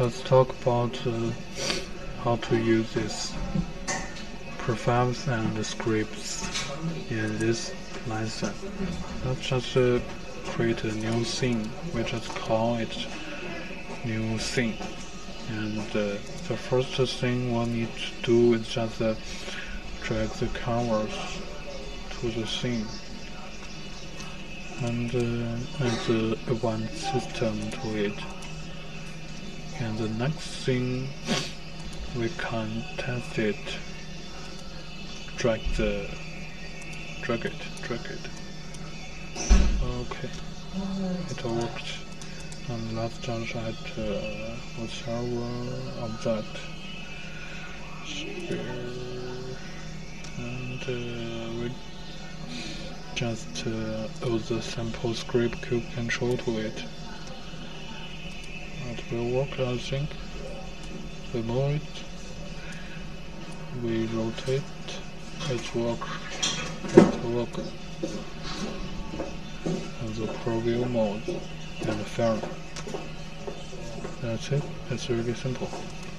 let's talk about how to use this prefabs and scripts in this lesson. Let's just create a new scene. We just call it new scene. And the first thing we'll need to do is just drag the canvas to the scene and add the event system to it. And the next thing, we can test it. Drag it. Okay, it worked. And let's just add whichever of that sphere, and we just use the sample script cube control to it. It will work, I think. We move it, we rotate, it works. And the preview mode and fair. That's it. It's really simple.